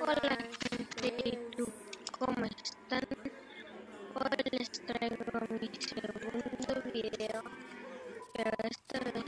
Hola gente de YouTube, ¿cómo están? Hoy les traigo mi segundo video, pero esta vez...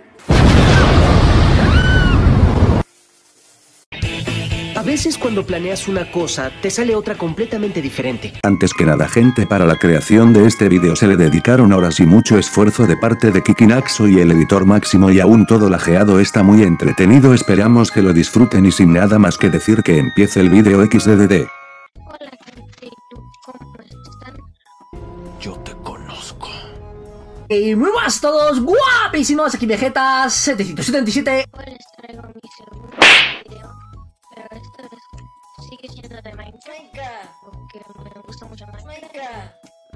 A veces cuando planeas una cosa, te sale otra completamente diferente. Antes que nada gente, para la creación de este video se le dedicaron horas y mucho esfuerzo de parte de Kikinaxo y el editor Máximo, y aún todo lajeado está muy entretenido. Esperamos que lo disfruten y sin nada más que decir que empiece el video XDDD. Hola gente de YouTube, ¿cómo están? Yo te conozco. Y muy buenas a todos, guapísimos, aquí Vegeta777. Hoy les traigo mi segundo video, pero esta vez sigue siendo de Minecraft, porque me gusta mucho Minecraft.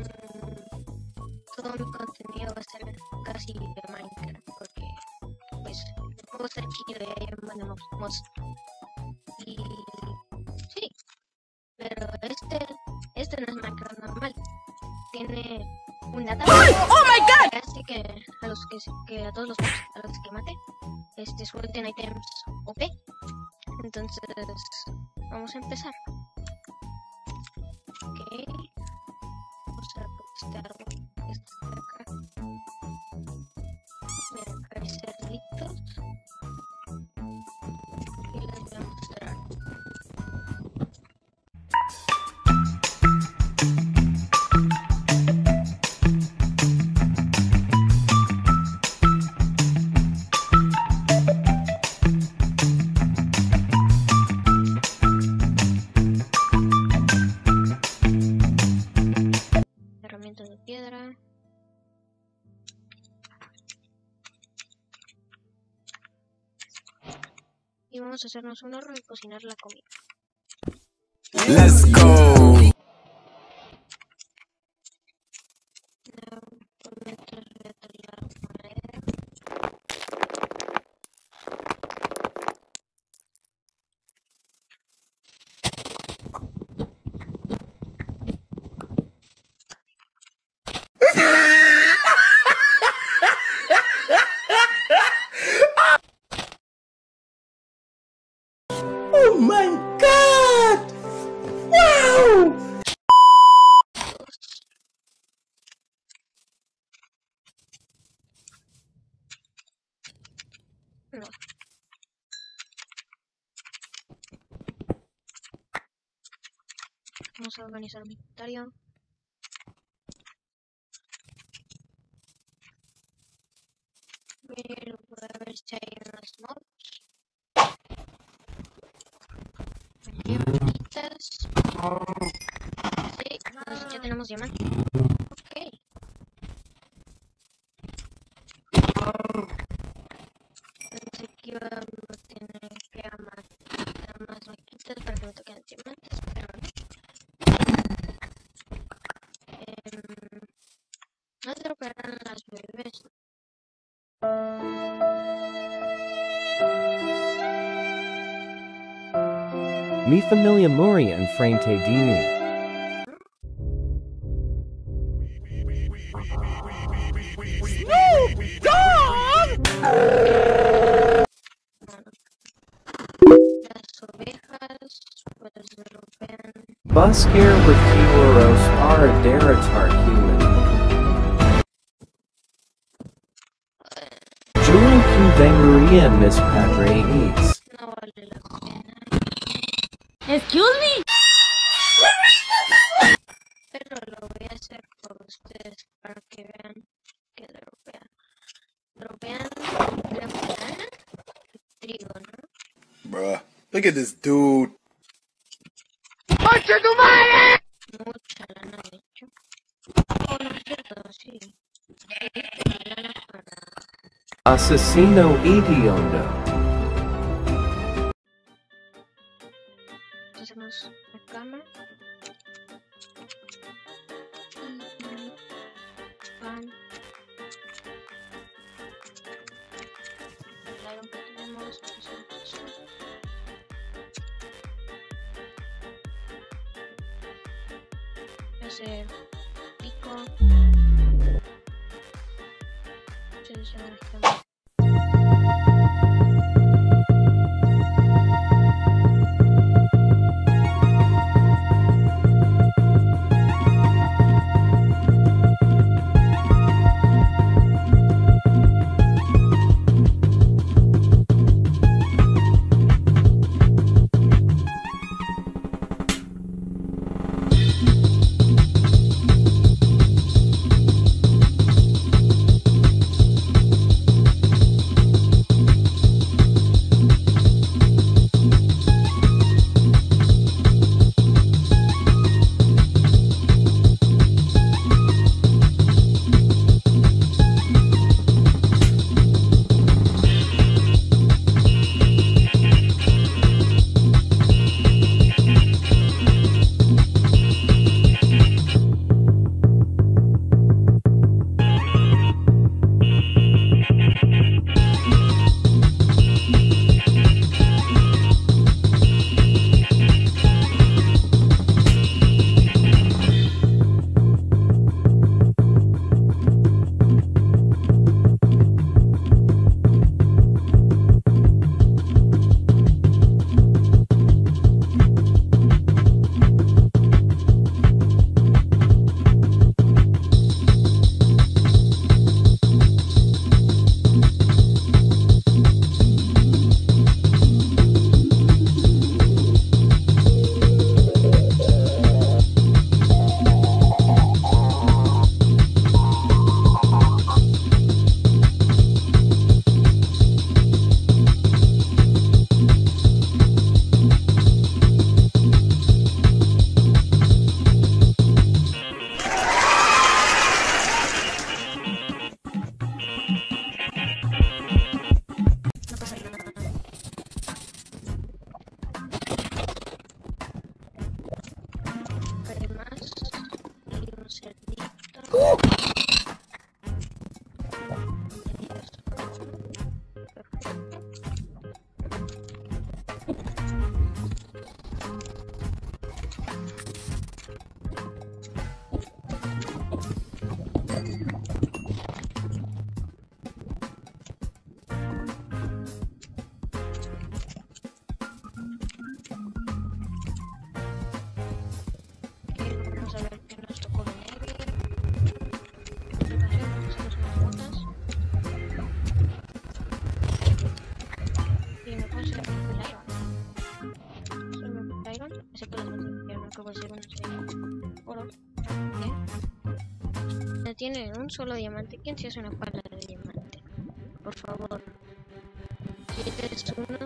Todo mi contenido va a ser casi de Minecraft, porque pues me gusta chido y hay buenos mods. Y sí, pero este no es Minecraft normal, tiene una tabla. ¡Oh my god! Así que a todos los mobs a los que mate, suelten items OP. Entonces vamos a empezar. Ok, vamos a por este árbol, este de acá. Miren, acá hay cerditos y les voy a mostrar. Herramientas de piedra. Y vamos a hacernos un horno y cocinar la comida. Let's go. Por mientras voy a talar madera. ¡Oh my god! ¡Wow! No. Vamos a organizar mi inventario. Pero voy a ver si hay unos mobs. Aquí hay bolitas. Sí, pues ya tenemos diamante. Ok. Pensé que iba a tener que matar más vaquitas para que me toquen diamantes, pero no. No se dropearán las bebés. Mi familia Muri en frente de mí. Las ovejas pues se dropean. Buscar refueros para derrotar human. Juan conveniría mis padres. No vale la pena. Excuse me. Pero lo voy a hacer por ustedes para que vean que dropean. Dropean la banana y trigo, ¿no? Bruh, look at this dude. Mucha lana de hecho. Oh, no es cierto, sí. La lana para... Asesino hediondo. Hacemos la cama. Pan. El iron que tenemos. Hacer pico. Seleccionar esta. tiene un solo diamante. ¿Quién se hace una pala de diamante? Por favor. ¿Quieres uno?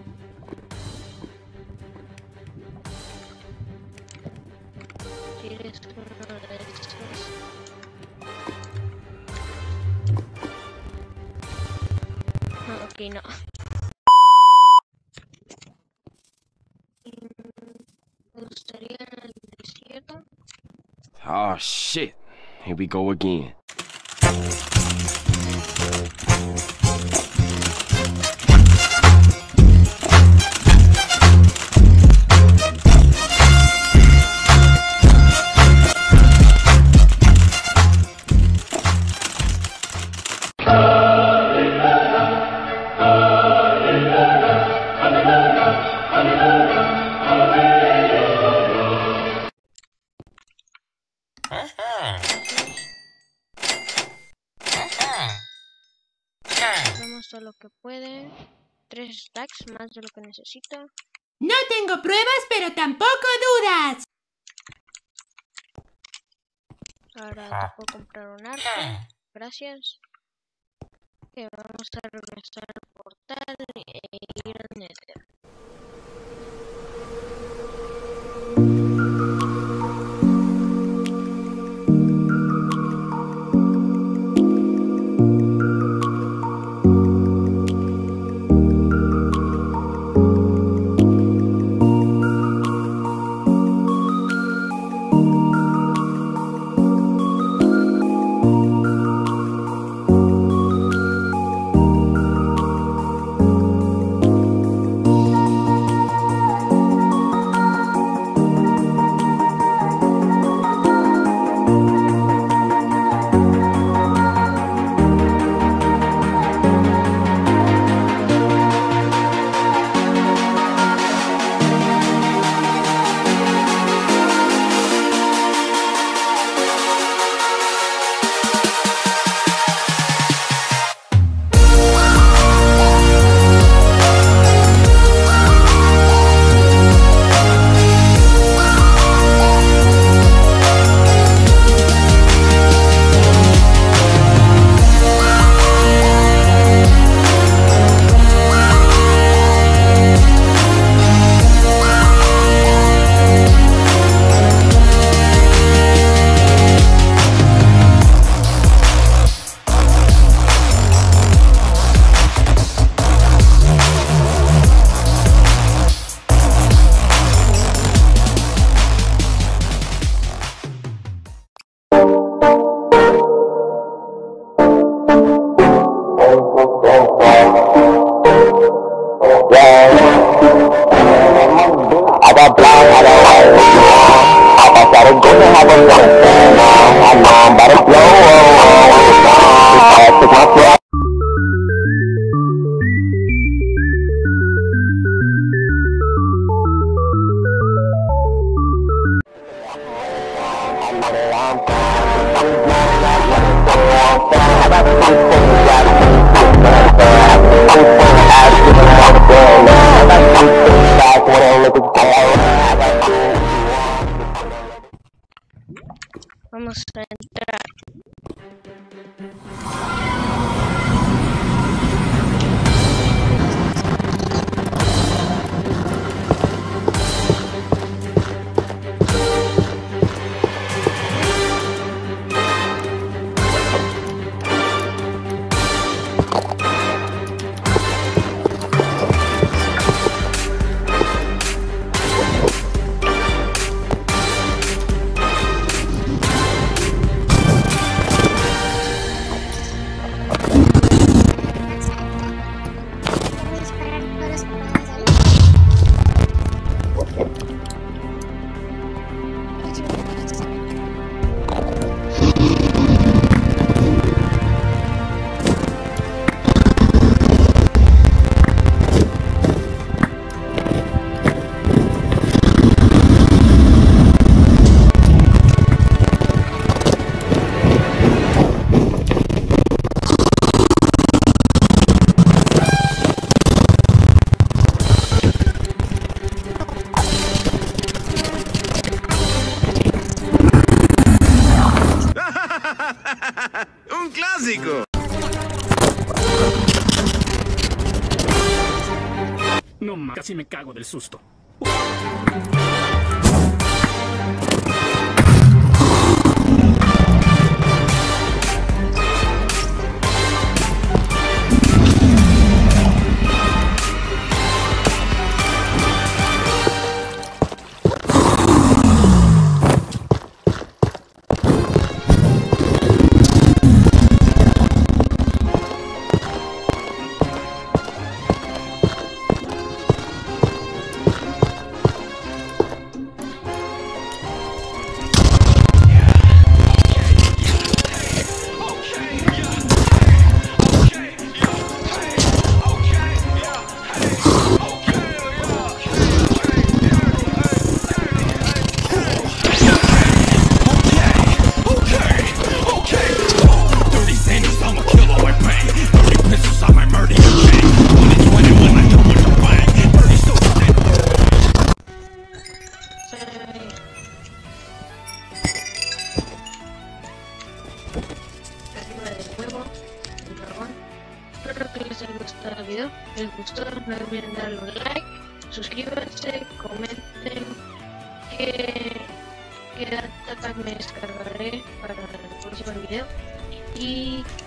¿Quieres uno de estos? No, ok, no. Me gustaría en el desierto. Oh shit. Here we go again. Vamos todo lo que puede. 3 stacks, más de lo que necesito. No tengo pruebas, pero tampoco dudas. Ahora te puedo comprar un arco. Gracias. Ok, vamos a regresar al portal e ir al Nether. No más, casi me cago del susto. Espero que les haya gustado el video. Si les gustó, no olviden darle un like, suscríbanse, comenten qué data me descargaré para el próximo video y